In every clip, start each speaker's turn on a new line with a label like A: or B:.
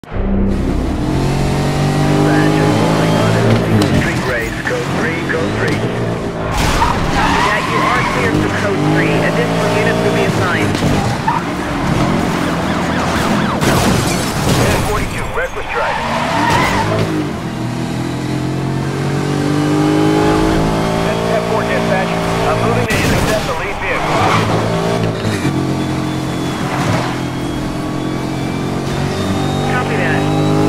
A: Street race, code 3, code 3. Copy that, you are cleared for code 3. Additional units will be assigned.
B: 1042, reckless driving. That's 10-4 dispatch. I'm moving to intercept the lead vehicle.
A: Copy that.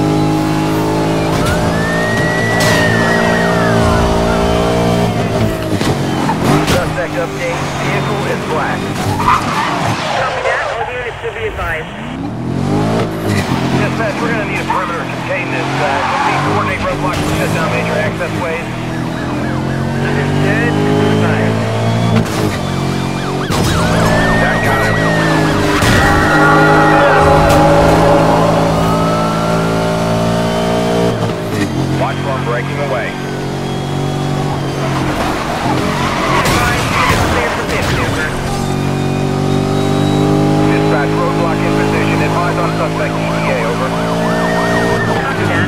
B: Suspect update, vehicle is black.
A: Copy that, all units should be advised.
B: Dispatch, we're going to need a perimeter to contain this. Can we coordinate roadblocks to shut down major access ways?
A: Understood, advised.
B: That got him. Watch while I'm breaking away. Dispatch, roadblock in position. Advise on suspect ETA, over.
A: Copy that.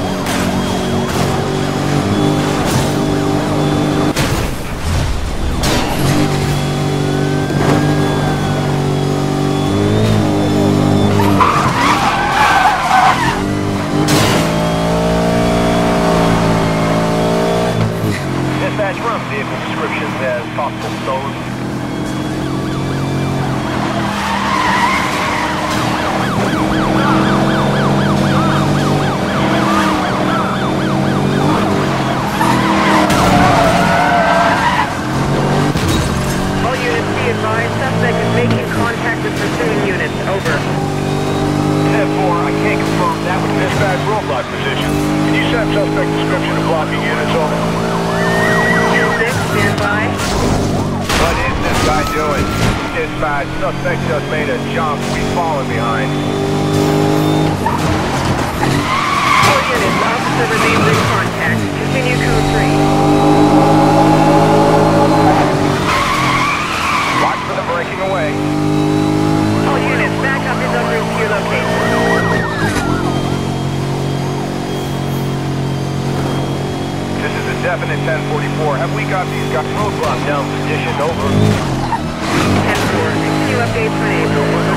B: Dispatch, run vehicle descriptions as possible stolen.
A: All units be advised, suspect is making contact with pursuing units, over.
B: 10-4, I can't confirm that with dispatch roadblock position. Can you send suspect description of blocking units, over?
A: 10-6, stand by.
B: What is this guy doing? Dispatch, suspect just made a jump. We've fallen behind.
A: All units, officer remains in contact. Continue code 3.
B: Watch for them breaking away.
A: All units, backup is en route to your location.
B: This is a definite 1044. Have we got these guys roadblock down positioned, over?
A: 10-4, continue updates when able.